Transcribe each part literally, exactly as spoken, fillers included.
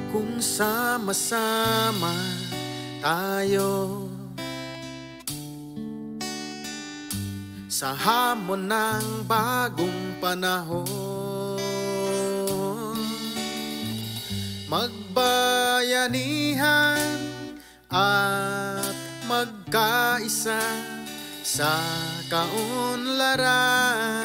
Kung sama-sama tayo sa hamon ng bagong panahon, magbayanihan at magkaisa sa kaunlaran.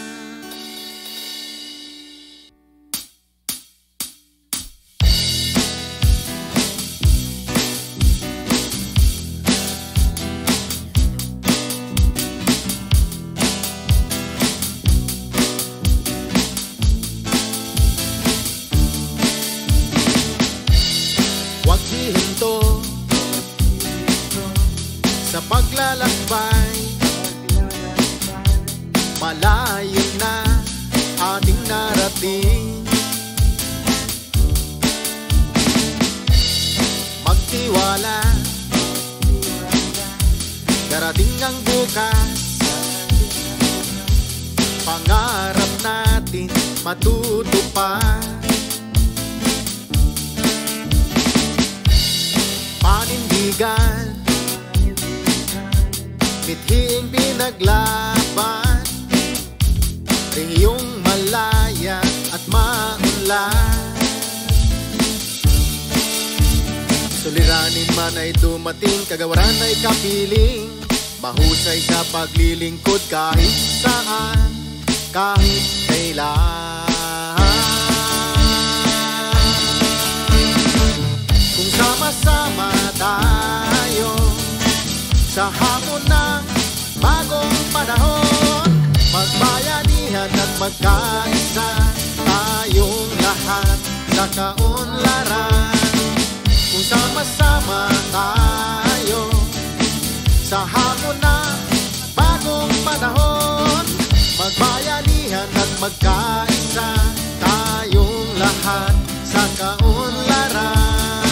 Huwag hihinto sa paglalakbay, malayo na ating narating. Magtiwala, darating ang bukas, pangarap natin matutupad. Panindigan, mithiing pinaglaban, riyong malaya at maunlad. Suliranin man ay dumating, kagawaran ay kapiling, mahusay sa paglilingkod kahit saan, kahit kailan. Kung sama-sama tayo sa hamon ng bagong panahon, magbayanihan at magkaisa tayong lahat sa kaunlaran. Kung sama-sama tayo sa hamon ng bagong panahon, magbayanihan at magkaisa tayong lahat sa kaunlaran.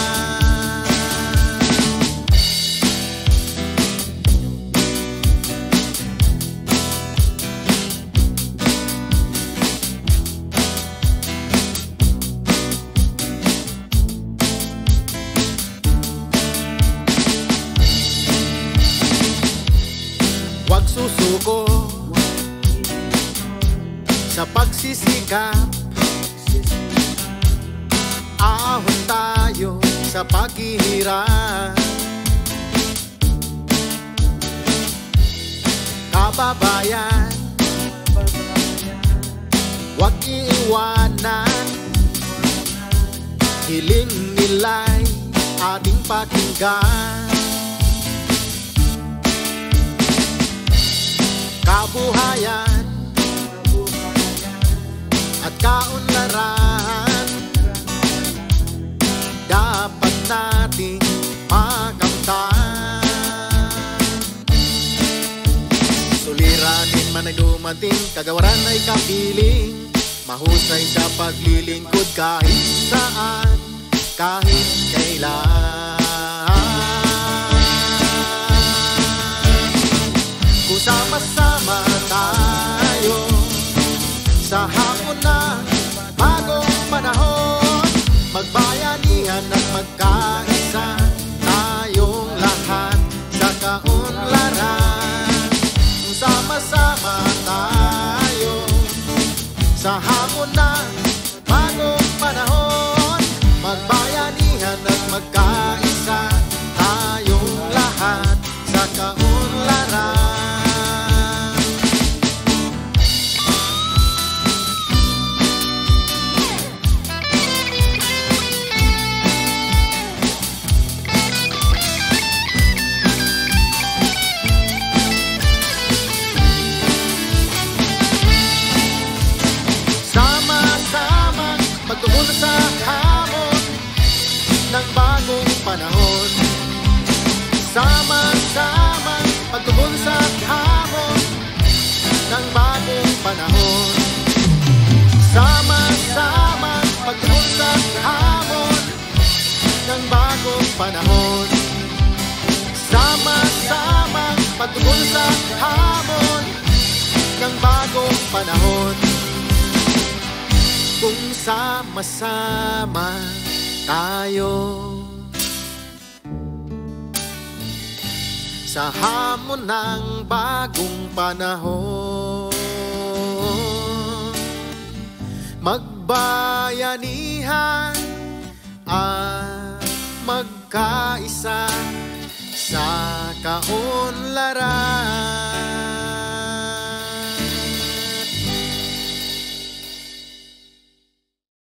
Huwag susuko sa pagsisikap, ahon tayo sa paghihirap. Kababayan, huwag iiwanan, hiling nila'y ating pakinggan. Kabuhayan at kaunlaran dapat nating makamtan. Suliranin man ay dumating, kagawaran ay kapiling, mahusay sa paglilingkod kahit saan, kahit kailan. Kung sama-sama tayo sa hamon ng bagong panahon, magbayanihan at magkaisa tayong lahat sa kaunlaran. Kung sama-sama tayo sa hamon ng bagong panahon, magbayanihan at magkaisa tayong lahat sa kaunlaran. Pagtugon sa hamon ng bagong panahon, sama-sama pagtugon sa hamon ng bagong panahon, sama-sama pagtugon sa hamon ng bagong panahon, sama-sama pagtugon sa hamon ng bagong panahon. Kung sama-sama tayo sa hamon ng bagong panahon. Magbayanihan at magkaisa sa kaunlaran.